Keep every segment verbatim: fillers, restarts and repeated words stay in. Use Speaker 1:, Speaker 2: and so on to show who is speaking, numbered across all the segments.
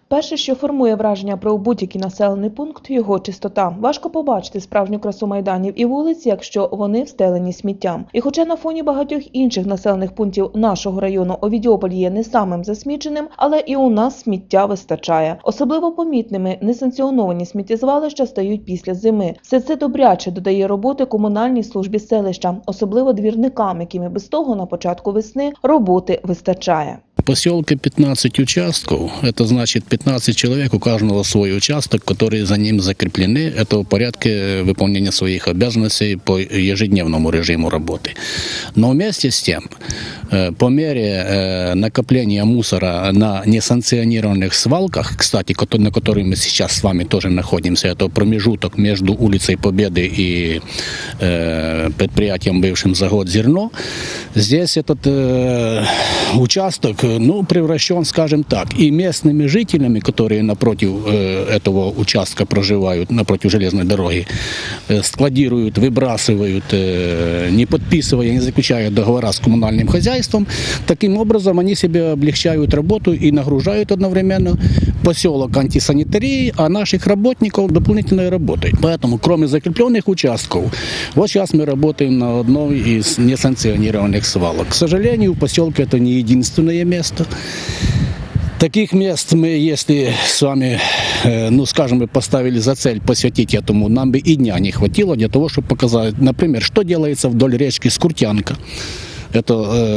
Speaker 1: Перше, що формує враження про будь-який населений пункт – його чистота. Важко побачити справжню красу майданів і вулиць, якщо вони встелені сміттям. І хоча на фоні багатьох інших населених пунктів нашого району Овідіополь є не самим засміченим, але і у нас сміття вистачає. Особливо помітними несанкціоновані сміттєзвалища стають після зими. Все це добряче додає роботи комунальній службі селища, особливо двірникам, яким і без того на початку весни роботи вистачає.
Speaker 2: В поселке пятнадцать участков, это значит пятнадцать человек, у каждого свой участок, которые за ним закреплены. Это в порядке выполнения своих обязанностей по ежедневному режиму работы. Но вместе с тем, по мере накопления мусора на несанкционированных свалках, кстати, на которой мы сейчас с вами тоже находимся, это промежуток между улицей Победы и предприятием, бывшим «Завод Зерно», здесь этот участок ну, превращен, скажем так, и местными жителями, которые напротив э, этого участка проживают, напротив железной дороги, э, складируют, выбрасывают, э, не подписывая, не заключая договора с коммунальным хозяйством. Таким образом, они себе облегчают работу и нагружают одновременно поселок антисанитарии, а наших работников дополнительной работой. Поэтому, кроме закрепленных участков, вот сейчас мы работаем на одной из несанкционированных свалок. К сожалению, в поселке это не единственное место. Таких мест мы, если с вами, ну скажем, мы поставили за цель посвятить этому, нам бы и дня не хватило для того, чтобы показать, например, что делается вдоль речки Скуртянка. Это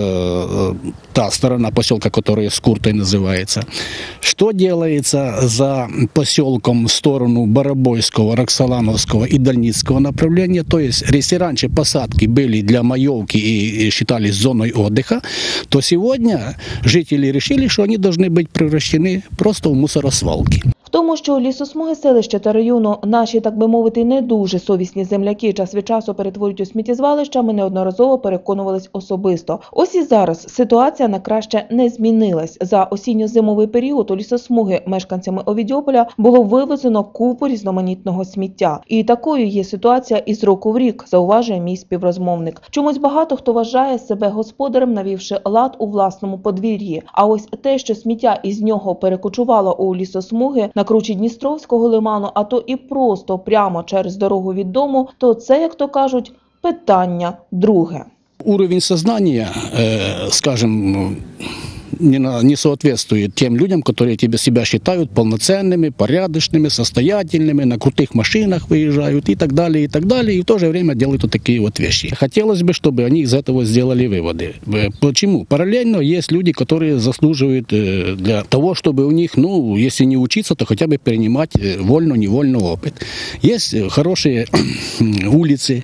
Speaker 2: э, та сторона поселка, которая Скуртой называется. Что делается за поселком в сторону Барабойского, Роксолановского и Дальницкого направления? То есть, если раньше посадки были для маевки и считались зоной отдыха, то сегодня жители решили, что они должны быть превращены просто в мусоросвалки.
Speaker 1: В тому, що лісосмуги селища та району наші, так би мовити, не дуже совісні земляки час від часу перетворюють у сміттєзвалища, ми неодноразово переконувались особисто. Ось і зараз ситуація на краще не змінилась. За осінньо-зимовий період у лісосмуги мешканцями Овідіополя було вивезено купу різноманітного сміття. І такою є ситуація із року в рік, зауважує мій співрозмовник. Чомусь багато хто вважає себе господарем, навівши лад у власному подвір'ї. А ось те, що сміття із нього перекочувало у лісосмуги, на кручі Дністровського лиману, а то і просто прямо через дорогу від дому, то це, як то кажуть, питання друге.
Speaker 2: Уровень сознания, скажем, не, на, не соответствует тем людям, которые тебя, себя считают полноценными, порядочными, состоятельными, на крутых машинах выезжают и так далее, и так далее, и в то же время делают вот такие вот вещи. Хотелось бы, чтобы они из этого сделали выводы. Почему? Параллельно есть люди, которые заслуживают для того, чтобы у них, ну, если не учиться, то хотя бы перенимать вольно-невольно опыт. Есть хорошие улицы,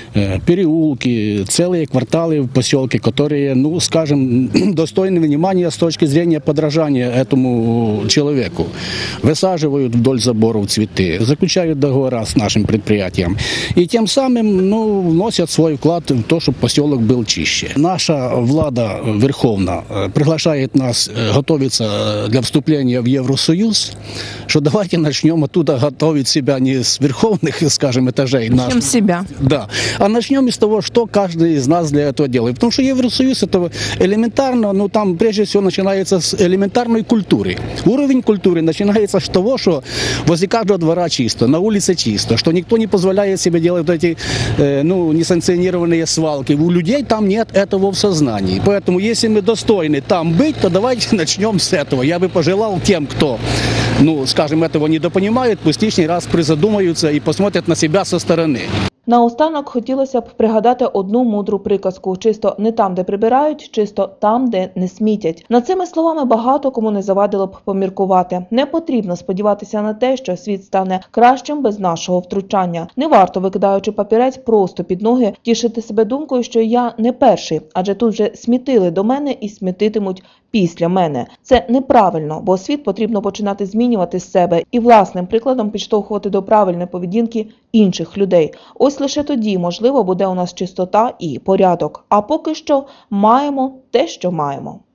Speaker 2: переулки, целые кварталы в поселке, которые, ну, скажем, достойны внимания с точки зрения подражания этому человеку. Высаживают вдоль заборов цветы, заключают договора с нашим предприятием. И тем самым, ну, вносят свой вклад в то, чтобы поселок был чище. Наша влада верховна приглашает нас готовиться для вступления в Евросоюз, что давайте начнем оттуда готовить себя не с верховных, скажем, этажей.
Speaker 3: Начнем с себя.
Speaker 2: Да. А начнем с того, что каждый из нас для этого делает. Потому что Евросоюз это элементарно, ну там прежде всего начинается с элементарной культуры. Уровень культуры начинается с того, что возле каждого двора чисто, на улице чисто, что никто не позволяет себе делать вот эти э, ну, несанкционированные свалки. У людей там нет этого в сознании. Поэтому если мы достойны там быть, то давайте начнем с этого. Я бы пожелал тем, кто, ну, скажем, этого недопонимает, пусть лишний раз призадумаются и посмотрят на себя со стороны.
Speaker 1: Наостанок хотілося б пригадати одну мудру приказку: чисто не там, де прибирають, чисто там, де не смітять. Над цими словами багато кому не завадило б поміркувати. Не потрібно сподіватися на те, що світ стане кращим без нашого втручання. Не варто, викидаючи папірець просто під ноги, тішити себе думкою, що я не перший, адже тут вже смітили до мене і смітитимуть після мене. Це неправильно, бо світ потрібно починати змінювати з себе і власним прикладом підштовхувати до правильної поведінки інших людей. Ось лише тоді, можливо, буде у нас чистота і порядок. А поки що маємо те, що маємо.